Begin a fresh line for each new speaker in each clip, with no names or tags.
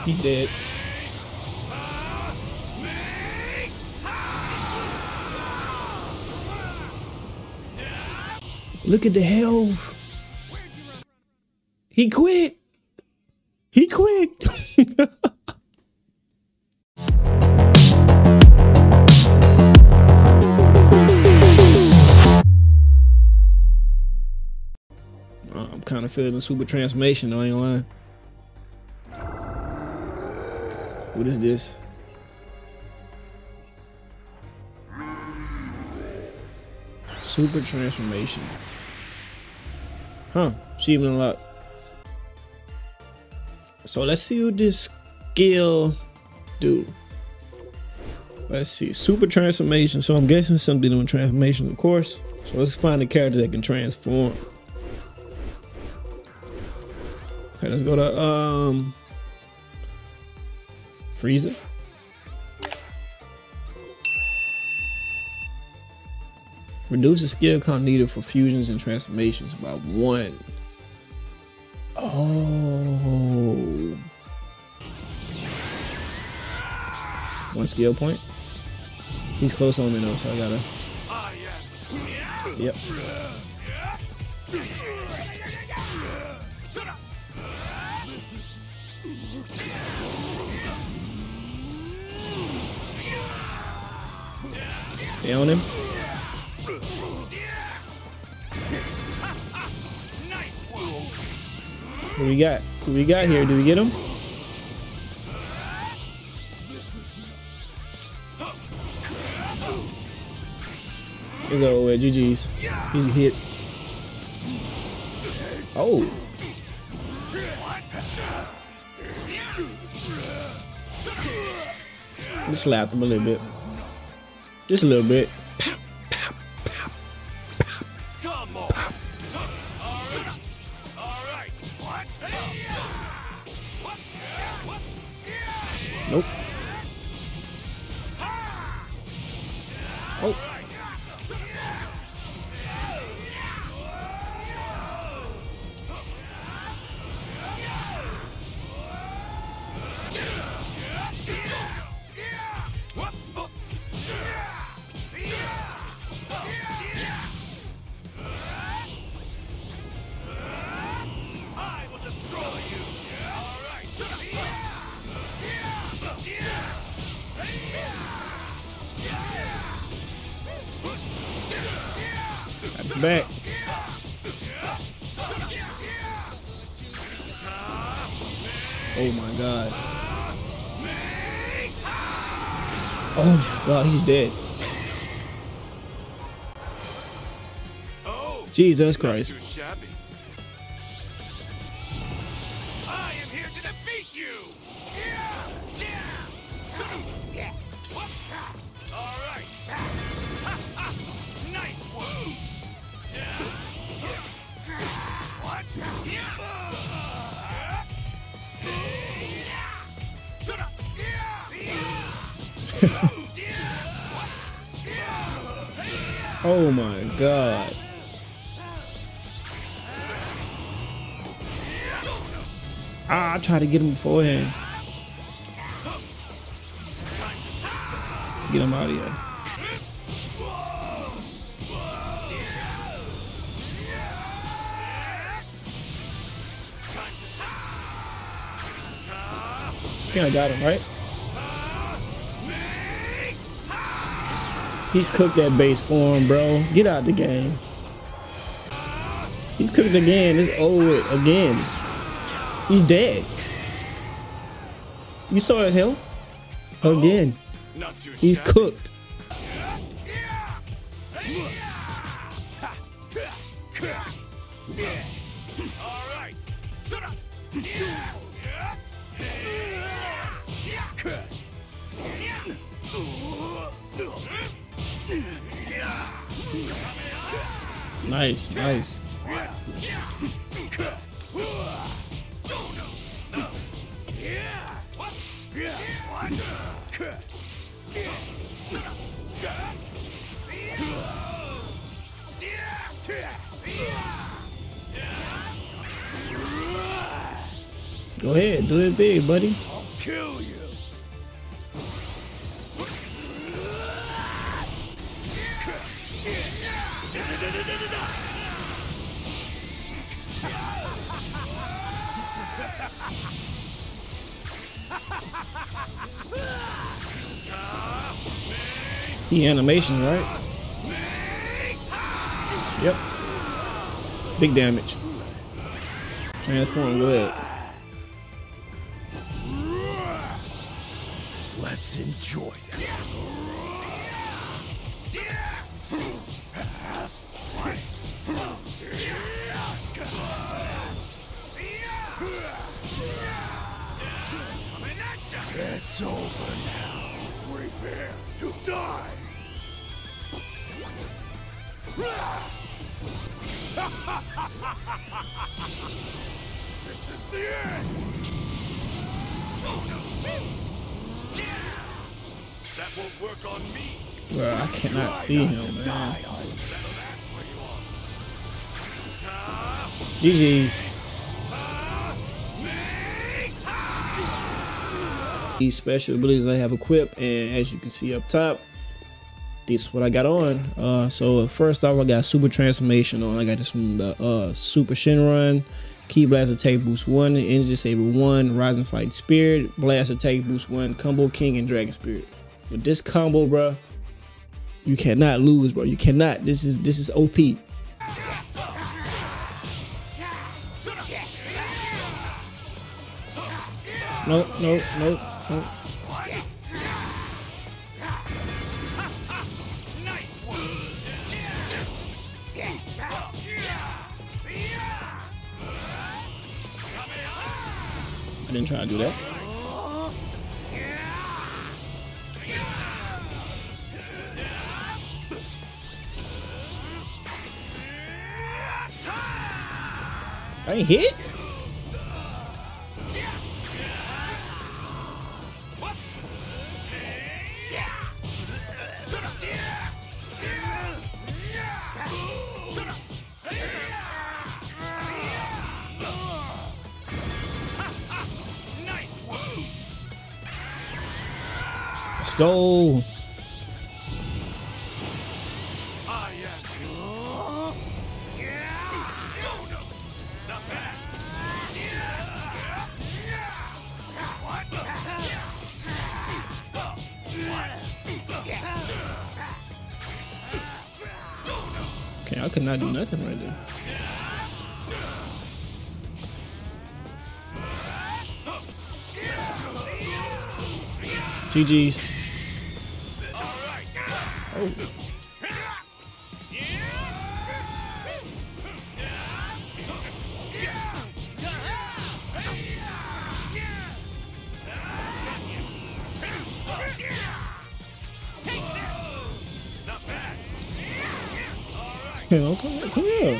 He's dead. Look at the health. He quit. He quit. I'm kind of feeling the super transformation, though, I ain't lying. What is this? Super transformation. Huh, achievement unlocked. So let's see what this skill do. Let's see, super transformation. So I'm guessing something doing transformation, of course. So let's find a character that can transform. Okay, let's go to Frieza. Reduce the skill count needed for fusions and transformations by 1. Oh. 1 skill point. He's close on me though, so I gotta. Yep. Stay on him. What we got? What we got here? Do we get him? It's over with. GG's. He's hit. Oh. Just slapped him a little bit. Just a little bit. Nope. Oh. That's back. Oh my god. Oh my god, he's dead. Jesus Christ.
I am here to defeat you. All right. Nice one. What?
Oh my god. Ah, I tried to get him beforehand. Get him out of here. I think I got him, right? He cooked that base for him, bro. Get out the game. He's cooked again. It's over again. He's dead. You saw his health? Again. He's cooked. Nice, nice. Go ahead, do it big, buddy.
kill you.
He animation, right? Yep. Big damage. Transform, go ahead.
Let's enjoy that. It's over now. Prepare to die. This is the end. That won't work on me.
Bro, I cannot see him, man. GG's. These special abilities I have equipped, and as you can see up top, this is what I got on. So first off, I got super transformation on. I got this from the super Shinrun. Key blast attack boost 1, energy saber 1, rising fight spirit, blast attack boost 1, combo king and dragon spirit. With this combo, bro, you cannot lose, bro. You cannot. This is OP. Nope, nope, nope, nope. I didn't try to do that. I ain't hit. Let's go. Okay, I could not do nothing right there. GG's. Oh. Come here.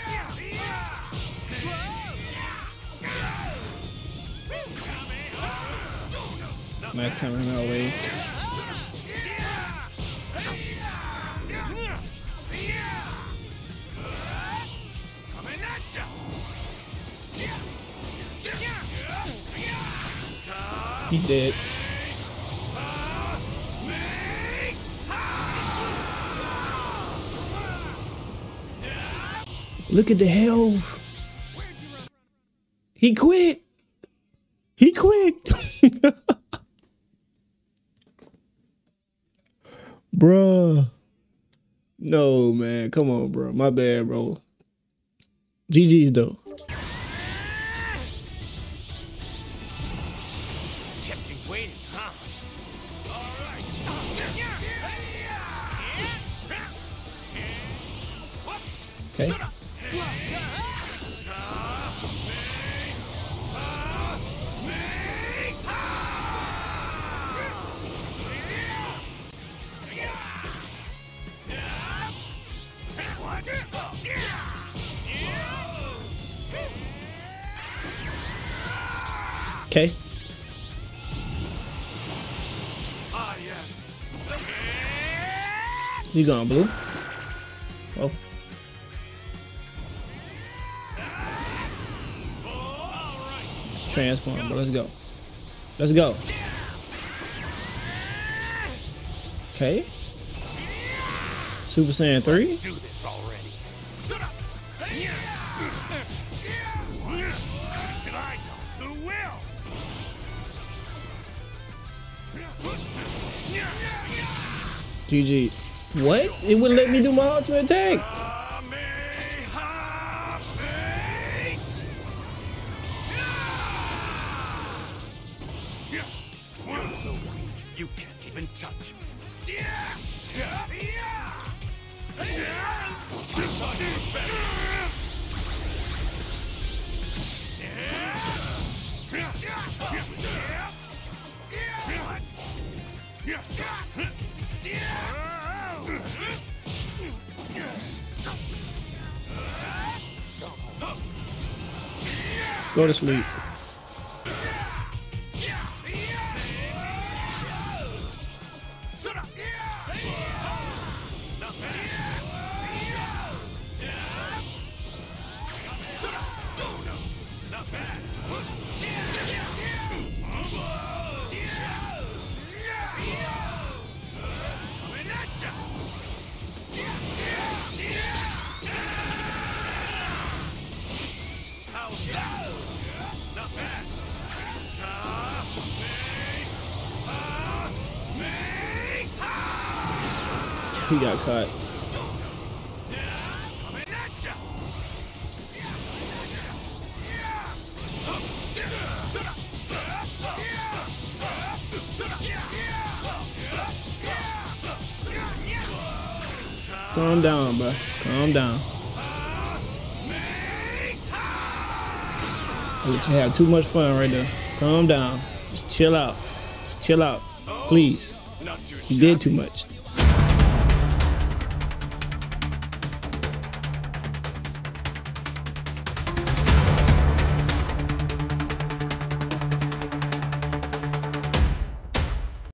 Nice coming our way. He's dead. Look at the health. He quit. He quit. Bruh. No, man. Come on, bro. My bad, bro. GG's, though.
Kept you waiting, huh? All right.
Okay. Okay. You going blue? Oh. Let's transform, but let's go. Let's go. Okay. Super Saiyan 3.
Do this already. And I don't. Who will?
GG. What? It wouldn't let me do my ultimate attack.
You're so weak, you can't even touch me. I thought you were better.
Go to sleep. He got caught. Calm down, bro. Calm down. I let you have too much fun right there. Calm down. Just chill out. Just chill out. Please. You did too much.